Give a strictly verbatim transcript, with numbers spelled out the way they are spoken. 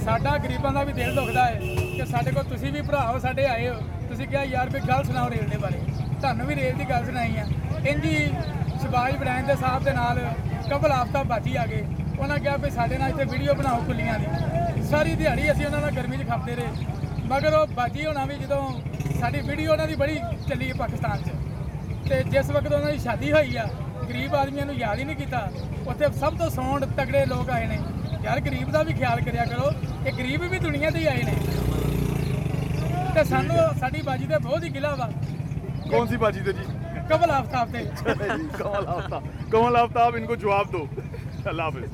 ਸਾਡਾ ਗਰੀਬਾਂ ਦਾ ਵੀ ਦਿਲ ਦੁਖਦਾ ਹੈ ਕਿ ਸਾਡੇ ਕੋਲ ਤੁਸੀਂ ਵੀ ਭਰਾ ਹੋ, ਸਾਡੇ ਆਏ ਹੋ, ਤੁਸੀਂ ਕਿਹਾ ਯਾਰ ਵੀ ਗੱਲ ਸੁਣਾਓ ਰੇਲ ਦੇ ਬਾਰੇ, ਤੁਹਾਨੂੰ ਵੀ ਰੇਲ ਦੀ ਗੱਲ ਸੁਣਾਈ ਆ। ਇੰਜੀ ਸ਼ਬਾਜ ਬ੍ਰਾਂਡ ਦੇ ਸਾਹਿਬ ਦੇ ਨਾਲ ਕਬਲ ਆਫਤਾਬ ਬਾਜੀ ਆ ਗਏ, ਉਹਨਾਂ ਕਿਹਾ ਵੀ ਸਾਡੇ ਨਾਲ ਇੱਥੇ ਵੀਡੀਓ ਬਣਾਓ ਕੁੱਲੀਆਂ ਦੀ। ਸਾਰੀ ਦਿਹਾੜੀ ਅਸੀਂ ਉਹਨਾਂ ਨਾਲ ਗਰਮੀ 'ਚ ਖਪਦੇ ਰਹੇ, ਮਗਰ ਉਹ ਬਾਜੀ ਹੋਣਾ ਵੀ ਜਦੋਂ ਸਾਡੀ ਵੀਡੀਓ ਉਹਨਾਂ ਦੀ ਬੜੀ ਚੱਲੀ ਹੈ ਪਾਕਿਸਤਾਨ 'ਚ, ਤੇ ਜਿਸ ਵਕਤ ਉਹਨਾਂ ਦੀ ਸ਼ਾਦੀ ਹੋਈ ਆ ਗਰੀਬ ਆਦਮੀਆਂ ਨੂੰ ਯਾਦ ਹੀ ਨਹੀਂ ਕੀਤਾ। ਉੱਥੇ ਸਭ ਤੋਂ ਸੌਂਡ ਤਗੜੇ ਲੋਕ ਆਏ ਨੇ, ਯਾਰ ਗਰੀਬ ਦਾ ਵੀ ਖਿਆਲ ਕਰਿਆ ਕਰੋ, ਇਹ ਗਰੀਬ ਵੀ ਦੁਨੀਆ ਤੇ ਹੀ ਆਏ ਨੇ। ਤੇ ਸਾਨੂੰ ਸਾਡੀ ਬਾਜੀ ਤੇ ਬਹੁਤ ਹੀ ਗਿਲਾ ਵਾ। कौन सी बाजी थे जी? कमल आफ्ताब थे। कमल आफ्ताब, कमल आफ्ताब, इनको जवाब दो। अल्लाह हाफिज़।